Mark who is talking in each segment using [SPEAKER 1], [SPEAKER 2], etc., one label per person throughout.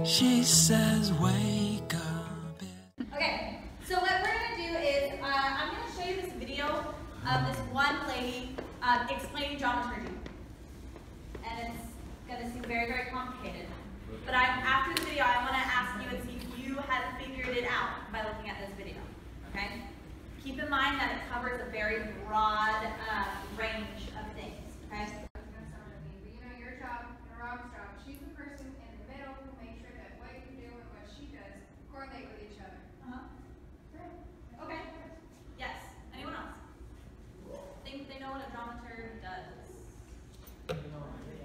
[SPEAKER 1] She says, wake up.
[SPEAKER 2] Okay, so what we're going to do is I'm going to show you this video of this one lady explaining dramaturgy. And it's going to seem very, very complicated. But after the video, I want to ask you and see if you have figured it out by looking at this video. Okay? Keep in mind that it covers a very broad range of things. Okay?
[SPEAKER 3] Your job and Rob's job, she's the person in the middle who makes sure that what you do and what she does correlate with each other.
[SPEAKER 2] Okay. Yes. Anyone else? Think they know what a dramaturg does? No?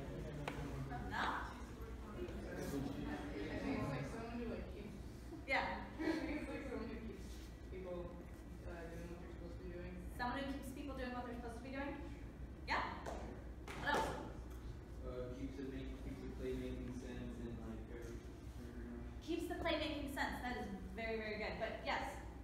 [SPEAKER 2] Yeah. Someone who keeps people doing what they're supposed to be doing? Yeah? What else?
[SPEAKER 4] Keeps the play making sense and like
[SPEAKER 2] Keeps the play making sense. That is very, very good. But yes?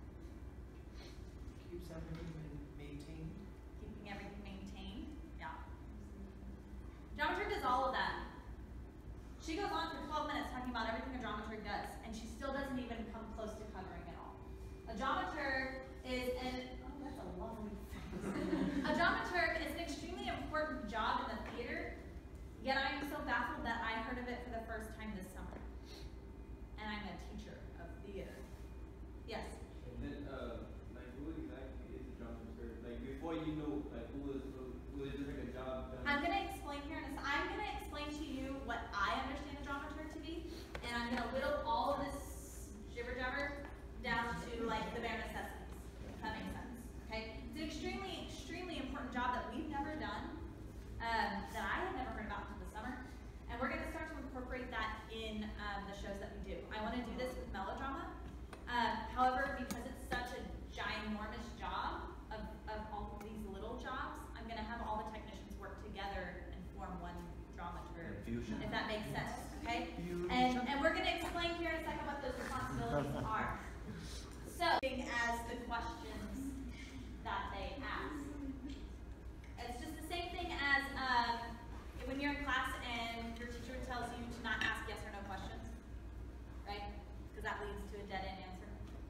[SPEAKER 5] Keeps everything maintained.
[SPEAKER 2] Keeping everything maintained. Yeah. Dramaturg does all of that. She goes on for 12 minutes talking about everything a dramaturg does, and she still doesn't even come close to covering it all. A dramaturg is that's a lovely phrase. A dramaturg is an extremely important job in the theater, yet I am so baffled that I heard of it for the first time this summer. And I'm a teacher of theater. Yes?
[SPEAKER 4] And then, like, who exactly is a dramaturg? Like, before you know, like, who is just like a job done?
[SPEAKER 2] I'm going to explain here in a second. I'm going to explain to you what I understand a dramaturg to be, and I'm going to whittle all of this jibber-jabber down to, like, the bare necessities, if that makes sense. Okay? It's an extremely, extremely important job that we've never done, that I had never heard about until the summer, and we're going to start to incorporate that in the shows that we do. I want to do this with melodrama. However, because it's such a ginormous job of all of these little jobs, I'm going to have all the technicians work together and form one dramaturg, if that makes sense, okay? And we're going to explain here in a second what those responsibilities are. So, as the questions that they ask. It's just the same thing as when you're in class and your teacher tells you to not ask yes or no questions, right? Because that leads to a dead-end answer.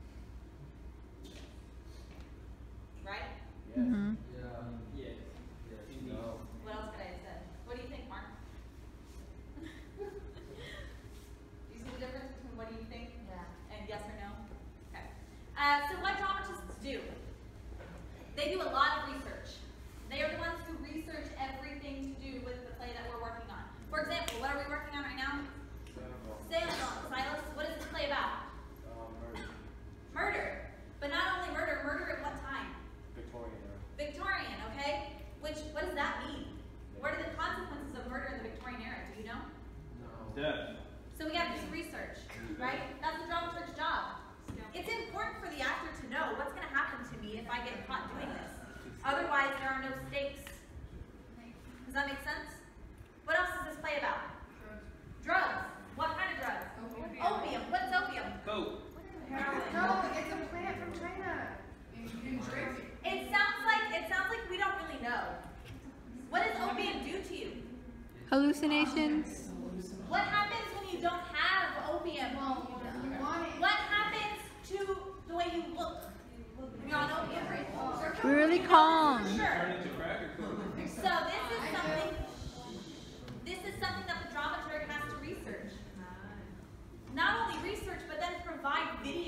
[SPEAKER 2] Right?
[SPEAKER 4] Yes.
[SPEAKER 6] Mm-hmm.
[SPEAKER 4] Yeah. Yes. Yes. Indeed. No.
[SPEAKER 2] What else could I have said? What do you think, Mark? Do you see the difference between what do you think and yes or no? Okay. So what dramatists do? They do a lot of research. They are the ones who research everything to do with the play that we're working on. For example, what are we working on right now? Salem. Silas, what is this play about?
[SPEAKER 4] Murder.
[SPEAKER 2] Murder. But not only murder, murder at what time?
[SPEAKER 4] Victorian.
[SPEAKER 2] Victorian, okay? What does that mean? What are the consequences of murder in the Victorian era? Do you know?
[SPEAKER 4] No. Death.
[SPEAKER 2] So we have to do research, right? That's the dramaturg's job. It's important for the actor to know what's going to happen to me if I get caught doing this. Otherwise, there are no stakes. Does that make sense? What else is this play about? Drugs. What kind of drugs? Opium. What's opium?
[SPEAKER 4] Coke.
[SPEAKER 3] No, it's a plant from China.
[SPEAKER 2] It sounds like we don't really know. What does opium do to you?
[SPEAKER 6] Hallucinations.
[SPEAKER 2] What happens when you don't have opium?
[SPEAKER 3] You want it.
[SPEAKER 2] What happens to the way you look when you're on opium?
[SPEAKER 6] We're really calm.
[SPEAKER 2] Sure.
[SPEAKER 4] Turn into cracker coke.
[SPEAKER 2] So this is something that the dramaturg has to research. Not only research, but then provide video